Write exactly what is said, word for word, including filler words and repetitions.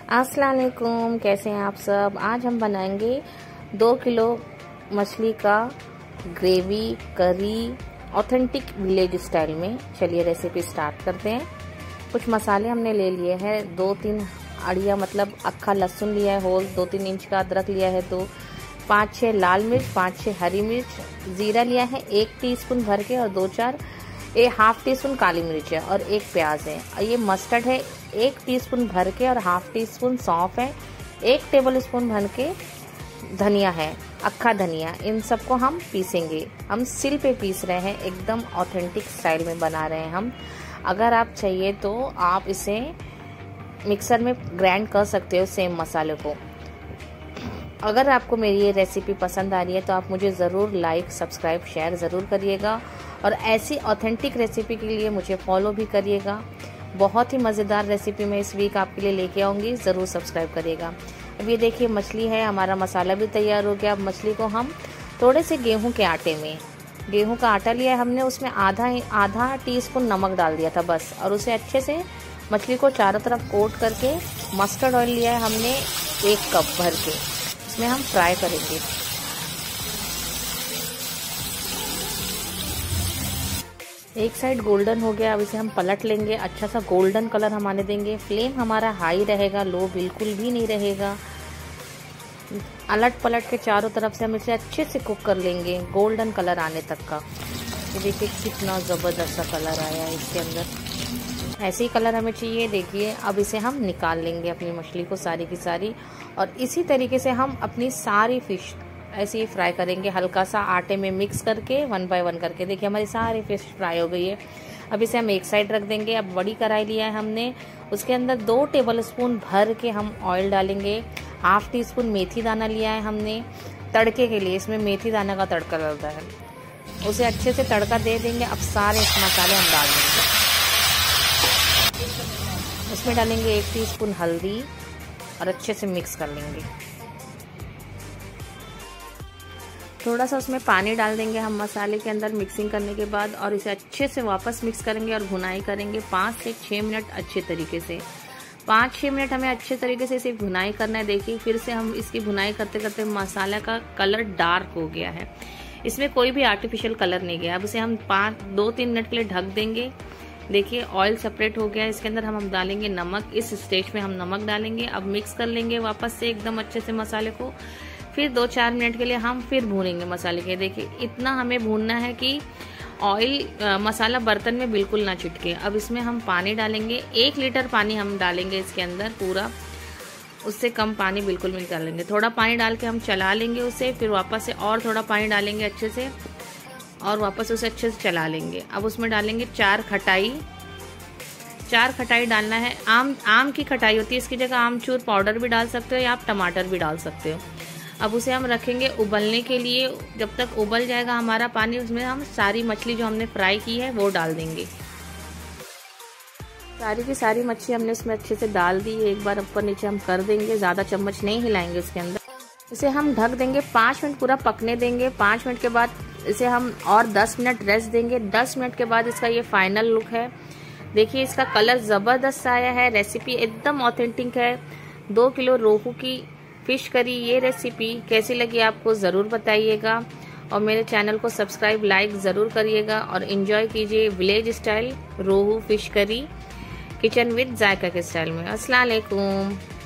अस्सलाम वालेकुम, कैसे हैं आप सब। आज हम बनाएंगे दो किलो मछली का ग्रेवी करी ऑथेंटिक विलेज स्टाइल में। चलिए रेसिपी स्टार्ट करते हैं। कुछ मसाले हमने ले लिए हैं। दो तीन अड़िया मतलब अक्खा लहसुन लिया है होल, दो तीन इंच का अदरक लिया है, दो पाँच छः लाल मिर्च, पाँच छः हरी मिर्च, ज़ीरा लिया है एक टीस्पून भर के, और दो चार ये हाफ टी स्पून काली मिर्च है, और एक प्याज है। और ये मस्टर्ड है एक टीस्पून भर के, और हाफ टी स्पून सौंफ है, एक टेबल स्पून भर के धनिया है, अक्खा धनिया। इन सबको हम पीसेंगे। हम सिल पे पीस रहे हैं, एकदम ऑथेंटिक स्टाइल में बना रहे हैं हम। अगर आप चाहिए तो आप इसे मिक्सर में ग्राइंड कर सकते हो सेम मसाले को। अगर आपको मेरी ये रेसिपी पसंद आ रही है तो आप मुझे ज़रूर लाइक सब्सक्राइब शेयर ज़रूर करिएगा, और ऐसी ऑथेंटिक रेसिपी के लिए मुझे फॉलो भी करिएगा। बहुत ही मज़ेदार रेसिपी मैं इस वीक आपके लिए लेके आऊँगी, ज़रूर सब्सक्राइब करिएगा। अब ये देखिए मछली है, हमारा मसाला भी तैयार हो गया। अब मछली को हम थोड़े से गेहूं के आटे में, गेहूं का आटा लिया है हमने, उसमें आधा आधा टीस्पून नमक डाल दिया था बस, और उसे अच्छे से मछली को चारों तरफ कोट करके मस्टर्ड ऑयल लिया है हमने एक कप भर के, इसमें हम फ्राई करेंगे। एक साइड गोल्डन हो गया, अब इसे हम पलट लेंगे। अच्छा सा गोल्डन कलर हम आने देंगे। फ्लेम हमारा हाई रहेगा, लो बिल्कुल भी नहीं रहेगा। अलट पलट के चारों तरफ से हम इसे अच्छे से कुक कर लेंगे गोल्डन कलर आने तक का। ये देखिए कितना ज़बरदस्त सा कलर आया है इसके अंदर। ऐसे ही कलर हमें चाहिए। देखिए अब इसे हम निकाल लेंगे अपनी मछली को सारी की सारी, और इसी तरीके से हम अपनी सारी फिश ऐसे ही फ्राई करेंगे, हल्का सा आटे में मिक्स करके वन बाय वन करके। देखिए हमारी सारी फिश फ्राई हो गई है। अब इसे हम एक साइड रख देंगे। अब बड़ी कढ़ाई लिया है हमने, उसके अंदर दो टेबल स्पून भर के हम ऑयल डालेंगे। हाफ टी स्पून मेथी दाना लिया है हमने तड़के के लिए, इसमें मेथी दाना का तड़का लगता है। उसे अच्छे से तड़का दे देंगे। अब सारे मसाले हम डाल देंगे। उसमें डालेंगे एक टीस्पून हल्दी और अच्छे से मिक्स कर लेंगे। थोड़ा सा उसमें पानी डाल देंगे हम मसाले के अंदर मिक्सिंग करने के बाद, और इसे अच्छे से वापस मिक्स करेंगे और भुनाई करेंगे पाँच से छः मिनट अच्छे तरीके से। पाँच छः मिनट हमें अच्छे तरीके से इसे भुनाई करना है। देखिए फिर से हम इसकी भुनाई करते करते मसाला का कलर डार्क हो गया है, इसमें कोई भी आर्टिफिशियल कलर नहीं गया। अब इसे हम पाँच दो तीन मिनट के लिए ढक देंगे। देखिए ऑयल सेपरेट हो गया। इसके अंदर हम हम डालेंगे नमक। इस स्टेज में हम नमक डालेंगे। अब मिक्स कर लेंगे वापस से एकदम अच्छे से मसाले को। फिर दो चार मिनट के लिए हम फिर भूनेंगे मसाले के। देखिए इतना हमें भूनना है कि ऑयल मसाला बर्तन में बिल्कुल ना चिटके। अब इसमें हम पानी डालेंगे। एक लीटर पानी हम डालेंगे इसके अंदर पूरा, उससे कम पानी बिल्कुल नहीं डालेंगे। थोड़ा पानी डाल के हम चला लेंगे उसे, फिर वापस से और थोड़ा पानी डालेंगे अच्छे से, और वापस उसे अच्छे से चला लेंगे। अब उसमें डालेंगे चार खटाई। चार खटाई डालना है। आम आम की खटाई होती है, इसकी जगह आमचूर पाउडर भी डाल सकते हो या आप टमाटर भी डाल सकते हो। अब उसे हम रखेंगे उबलने के लिए। जब तक उबल जाएगा हमारा पानी, उसमें हम सारी मछली जो हमने फ्राई की है वो डाल देंगे। सारी की सारी मछली हमने इसमें अच्छे से डाल दी। एक बार ऊपर नीचे हम कर देंगे, ज़्यादा चम्मच नहीं हिलाएंगे इसके अंदर। इसे हम ढक देंगे, पाँच मिनट पूरा पकने देंगे। पाँच मिनट के बाद इसे हम और दस मिनट रेस्ट देंगे। दस मिनट के बाद इसका ये फाइनल लुक है। देखिए इसका कलर ज़बरदस्त आया है। रेसिपी एकदम ऑथेंटिक है। दो किलो रोहू की फिश करी ये रेसिपी कैसी लगी आपको ज़रूर बताइएगा, और मेरे चैनल को सब्सक्राइब लाइक ज़रूर करिएगा, और एंजॉय कीजिए village style rohu fish curry kitchen with Zaika के स्टाइल में। अस्सलाम वालेकुम।